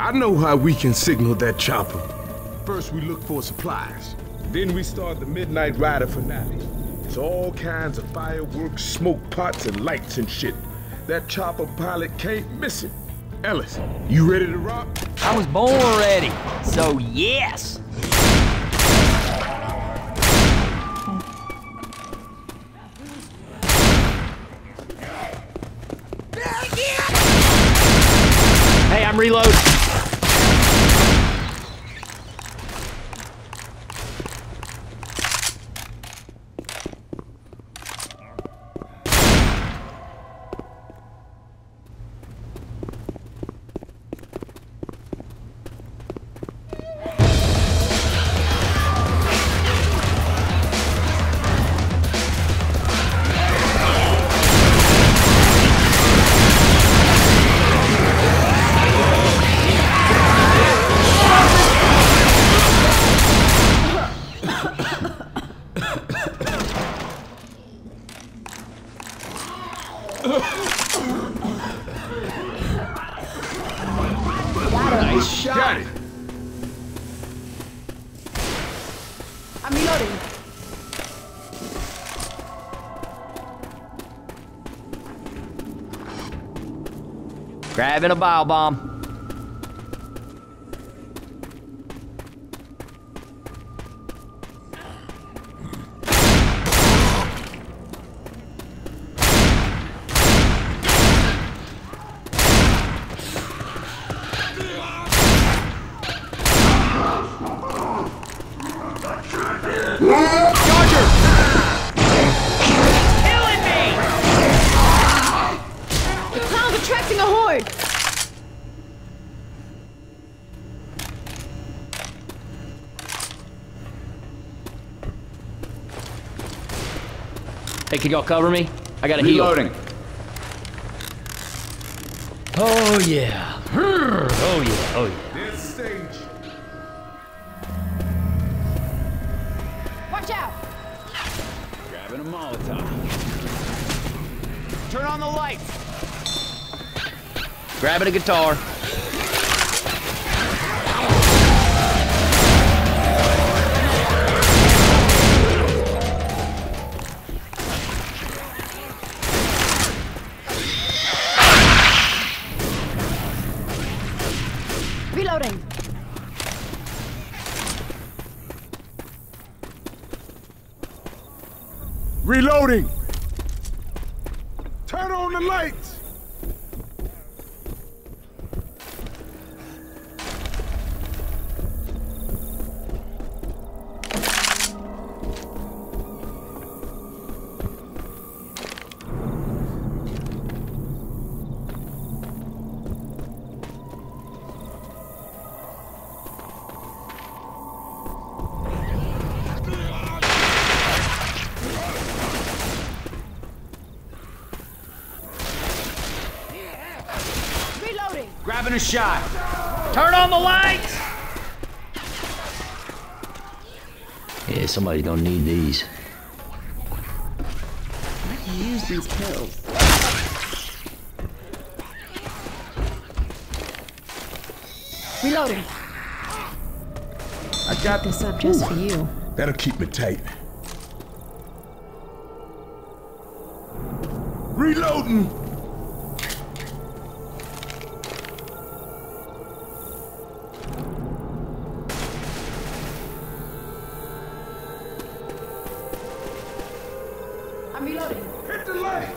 I know how we can signal that chopper. First we look for supplies. Then we start the Midnight Rider finale. It's all kinds of fireworks, smoke pots, and lights and shit. That chopper pilot can't miss it. Ellis, you ready to rock? I was born ready, so yes! Hey, I'm reloading. Nice shot. Got it. I'm reloading. Grabbing a bile bomb. Attracting a horde! Hey, can y'all cover me? I gotta heal. Reloading. Oh yeah. Oh yeah. Oh yeah. There's stage. Watch out! Grabbing a Molotov. Turn on the lights. Grabbing a guitar. Reloading. Reloading. Turn on the lights. Grabbing a shot. Turn on the lights! Yeah, somebody's gonna need these. I can use these pills. Reloading. I got This up just for you. That'll keep me tight. Reloading. I'm reloading. Hit the lights.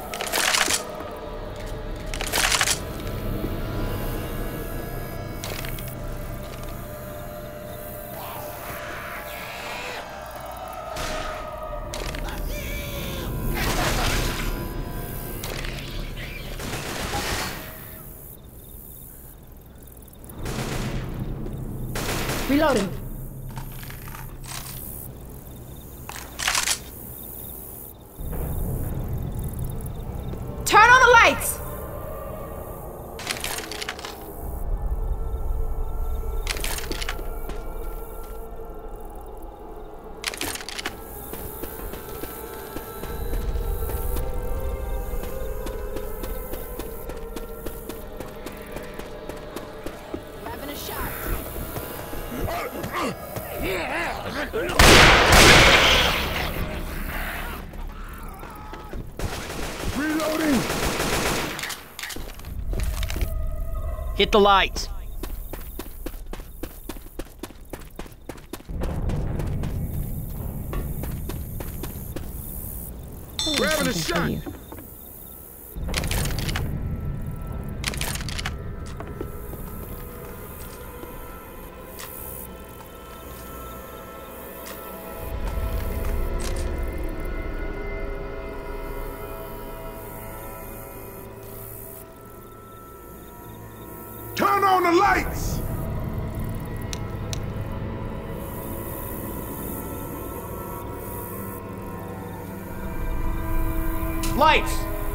Reloading. Turn on the lights! Reloading! Hit the lights. Grabbing a Something for shot! you. Turn on the lights! Lights!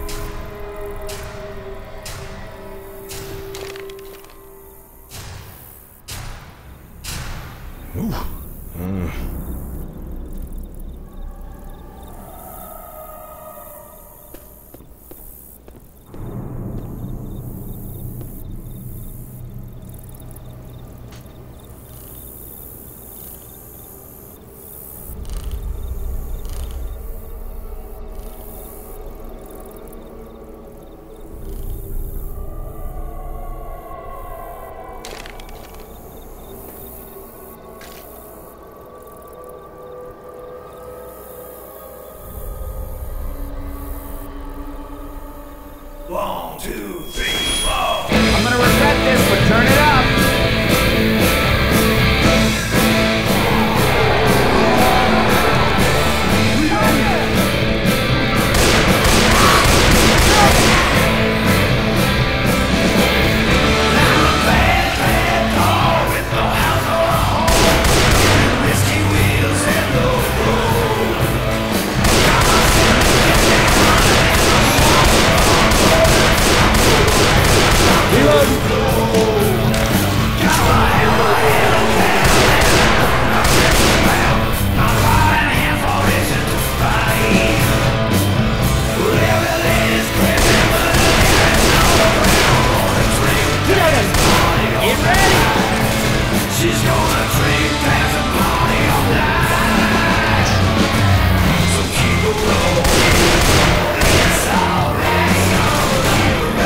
One, two, three, four. I'm gonna regret this, but turn it up. Whiskey wheels and the she's gonna drink, dance, and party all night. So keep it rolling. It's alright.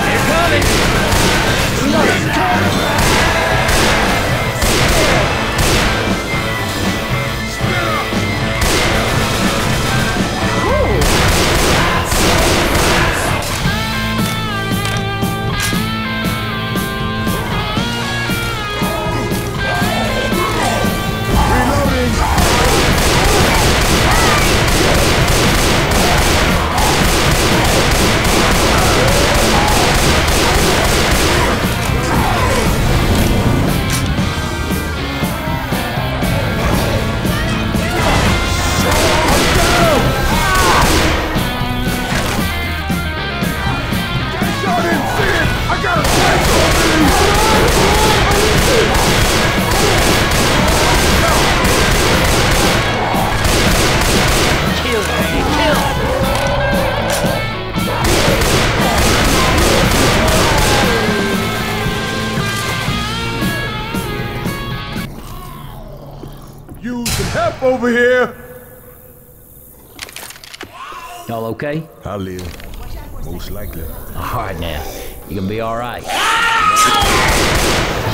Use some help over here! Y'all okay? I'll live. Most likely. All right now. You gonna be all right.